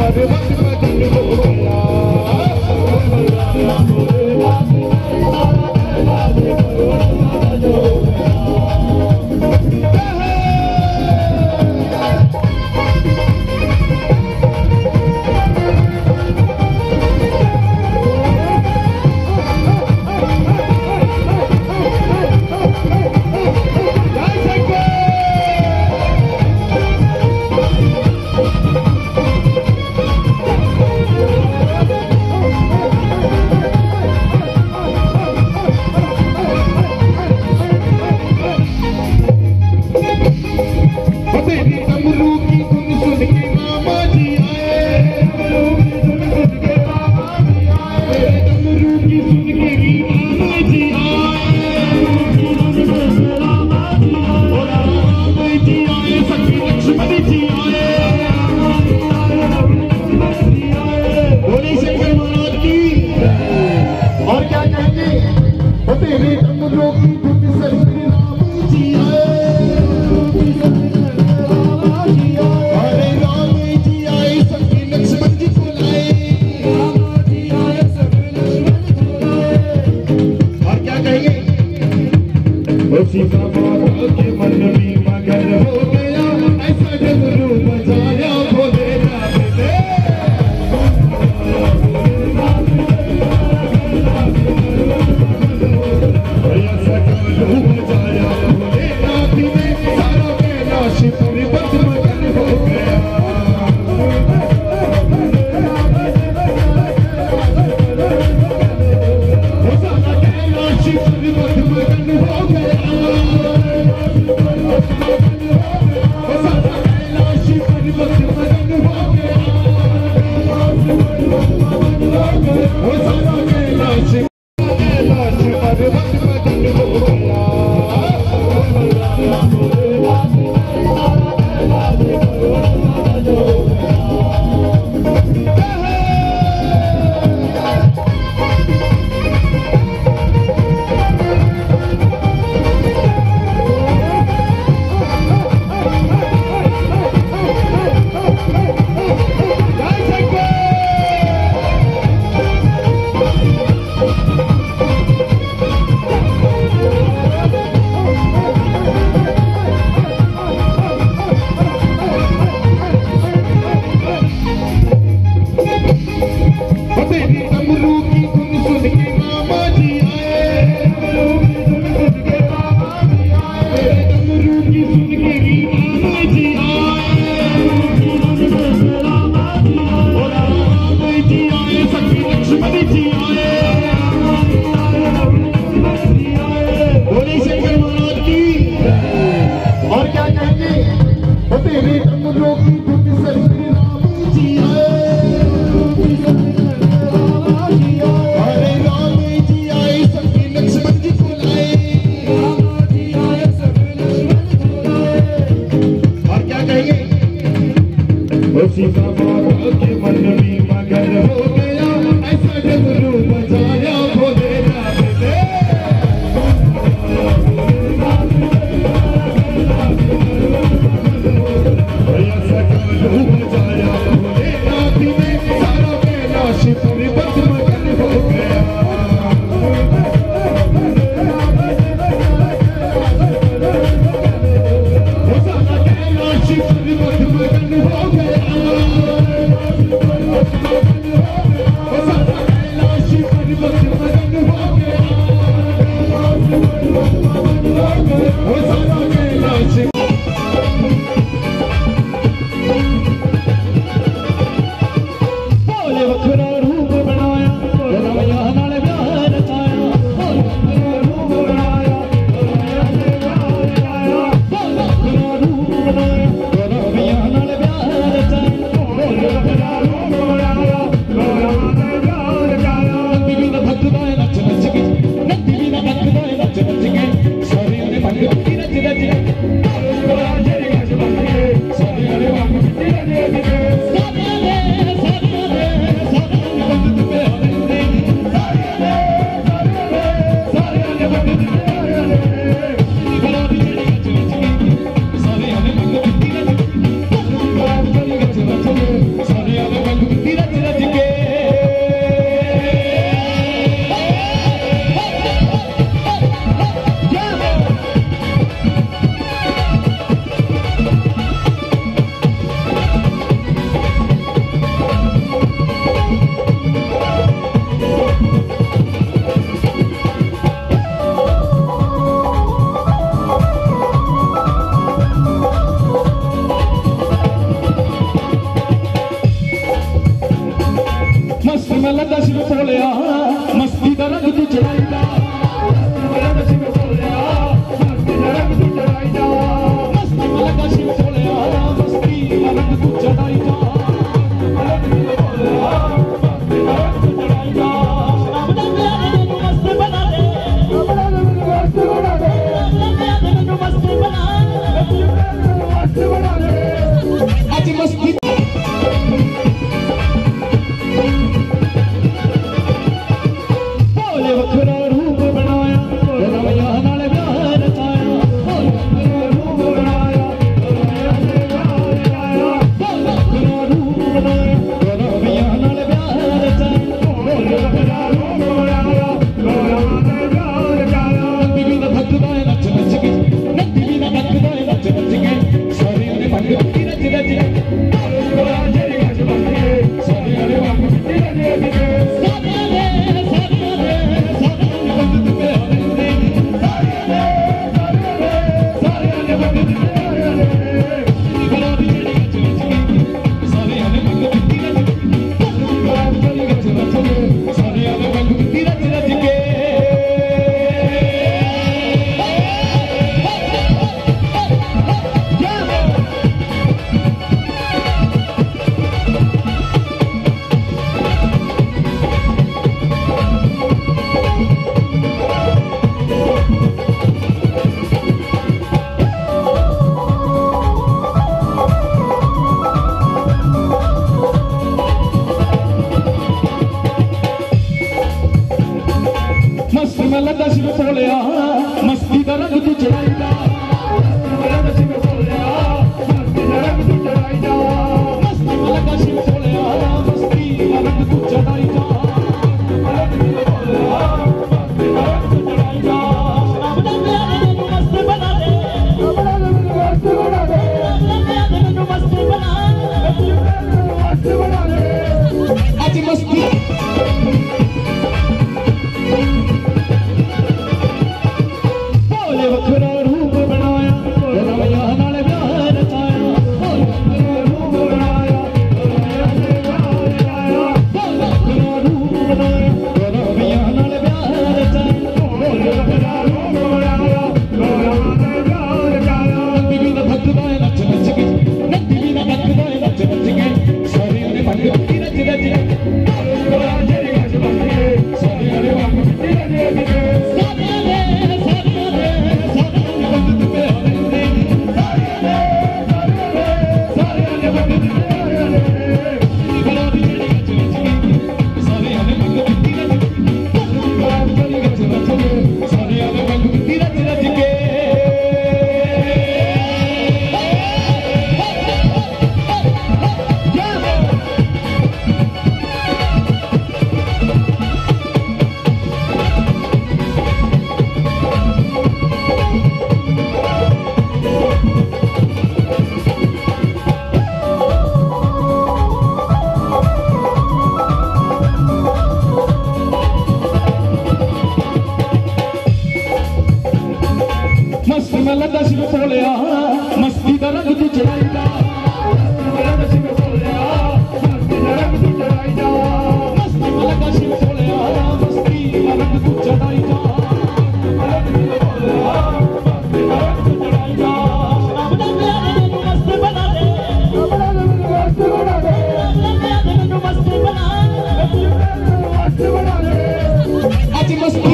हो गया लगा शिव बोलिया मस्ती दा रंग तू चढ़ाई दा लगा शिव बोलिया मस्ती दा रंग तू चढ़ाई दा मस्ती लगा शिव बोलिया मस्ती दा रंग तू चढ़ाई दा लगा शिव बोलिया मस्ती दा रंग तू चढ़ाई दा लगा शिव बोलिया मस्ती दा रंग तू चढ़ाई दा मस्ती लगा शिव बोलिया मस्ती दा रंग तू चढ़ाई दा मस्ती बना दे मस्ती बना दे मस्ती बना दे आज मस्ती वखरा रूप बनाया रमैया नाल प्यार रचाया रूप बनाया वखरा रूप बनाया रमैया नाल प्यार रचाया वखरा रूप बनाया नदी भी ना भक्ता है नच नच के नदी भी ना भक्ता है नच नच के सारे ने भक्ति रच रच सारे ने भक्ति रच रच लगा शिव बोलिया मस्ती दा रंग तू चढ़ाई दा लगा शिव बोलिया मस्ती दा रंग तू चढ़ाई दा मस्ती लगा शिव बोलिया मस्ती दा रंग तू चढ़ाई दा मस्ती बना दे मस्ती बना दे आज मस्ती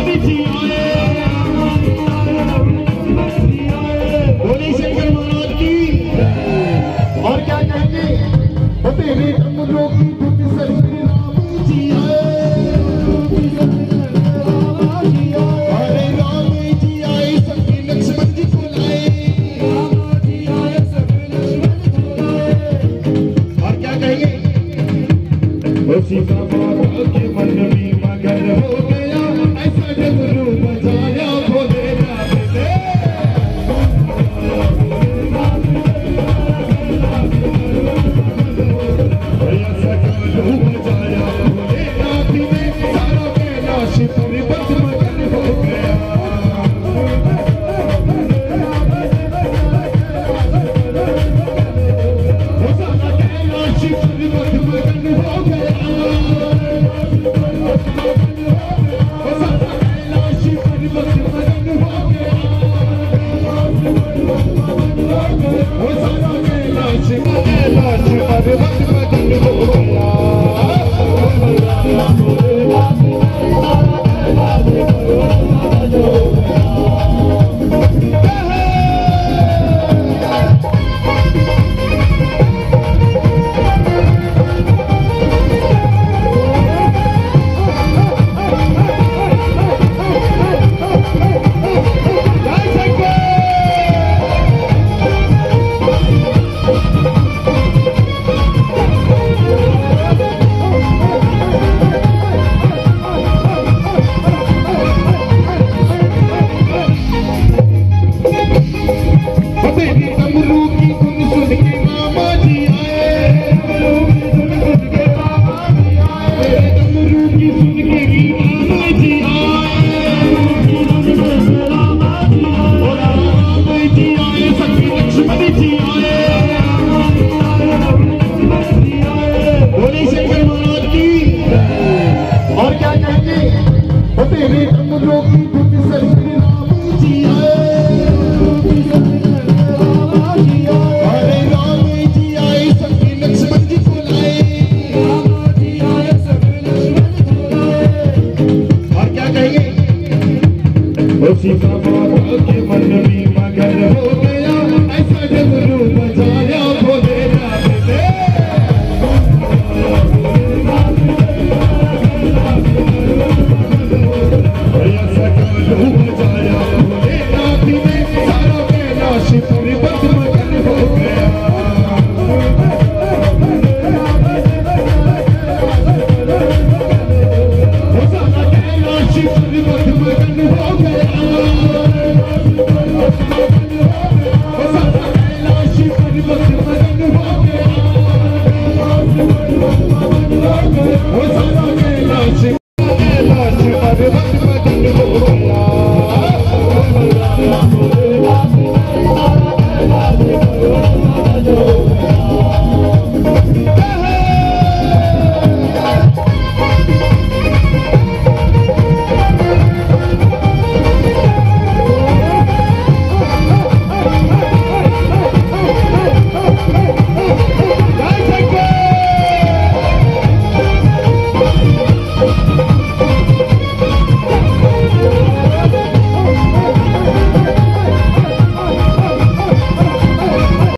लक्ष्मण जी आए, बोले शंकर महाराज की। और क्या कहेंगे, तेरे डमरू की धुन से श्री राम जी आए, अरे राम जी आए सभी लक्ष्मण जी को लाए, और क्या कहेंगे, सीता माता के मन में मगन हो गया, ऐसा डमरू बजाया भोले राम ने, ऐसा डमरू बजाया भोले नाथ ने, सारा कैलाश पर्वत मगन हो गया, सारा कैलाश पर्वत मगन हो गया, सीता माता के मन में मगन हो गया, ऐसा डमरू बजाया भोले राम ने, ऐसा डमरू बजाया भोले नाथ ने, सारा कैलाश पर्वत मगन हो गया, सारा कैलाश